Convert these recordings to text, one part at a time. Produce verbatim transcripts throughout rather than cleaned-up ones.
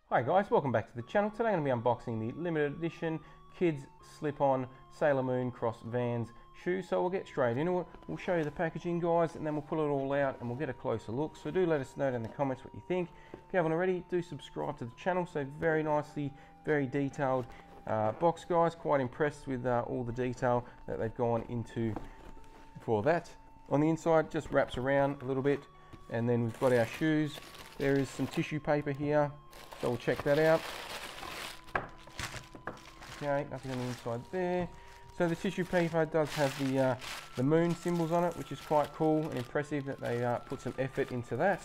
Hi guys, welcome back to the channel. Today I'm going to be unboxing the limited edition kids slip-on Sailor Moon Cross Vans shoes. So we'll get straight into it. We'll show you the packaging, guys, and then we'll pull it all out and we'll get a closer look. So do let us know in the comments what you think. If you haven't already, do subscribe to the channel. So very nicely, very detailed uh, box, guys. Quite impressed with uh, all the detail that they've gone into for that. On the inside, just wraps around a little bit, and then we've got our shoes. There is some tissue paper here, so we'll check that out. Okay, nothing on the inside there. So the tissue paper does have the uh, the moon symbols on it, which is quite cool and impressive that they uh, put some effort into that.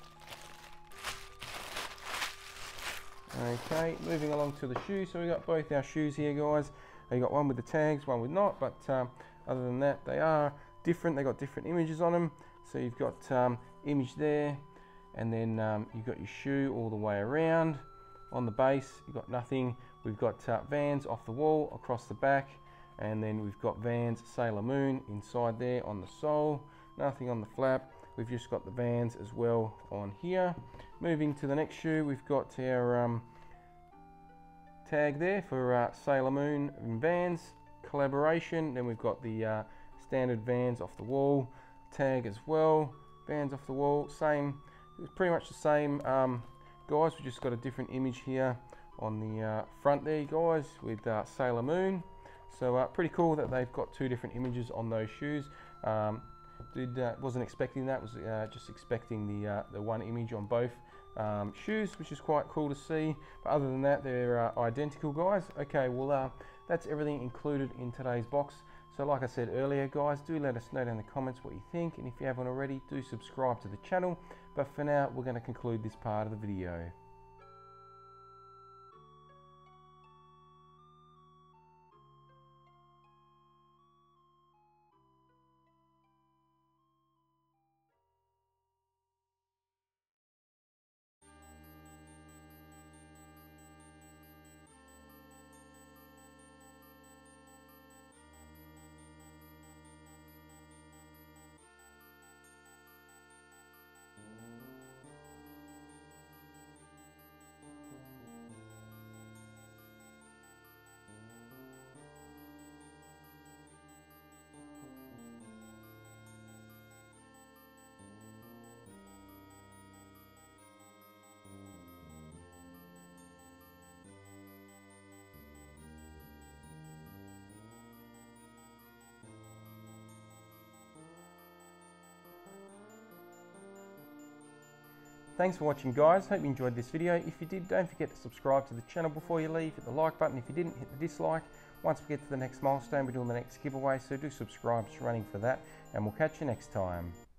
Okay, moving along to the shoes. So we got both our shoes here, guys. You got one with the tags, one with not, but um, other than that, they are different. They got different images on them. So you've got um, image there, and then um, you've got your shoe all the way around. On the base, you've got nothing. We've got uh, Vans off the wall across the back, and then we've got Vans Sailor Moon inside there on the sole. Nothing on the flap. We've just got the Vans as well on here. Moving to the next shoe, we've got our um, tag there for uh, Sailor Moon and Vans collaboration. Then we've got the uh, standard Vans off the wall tag as well. Vans off the wall, same. It's pretty much the same, um, guys. We just got a different image here on the uh, front there, guys, with uh, Sailor Moon. So uh, pretty cool that they've got two different images on those shoes. Um, did uh, wasn't expecting that. Was uh, just expecting the uh, the one image on both um, shoes, which is quite cool to see. But other than that, they're uh, identical, guys. Okay, well uh, that's everything included in today's box. So like I said earlier, guys, do let us know down in the comments what you think, and if you haven't already, do subscribe to the channel. But for now, we're going to conclude this part of the video. Thanks for watching, guys. Hope you enjoyed this video. If you did, don't forget to subscribe to the channel before you leave. Hit the like button. If you didn't, hit the dislike. Once we get to the next milestone, we're doing the next giveaway, so do subscribe. It's running for that, and we'll catch you next time.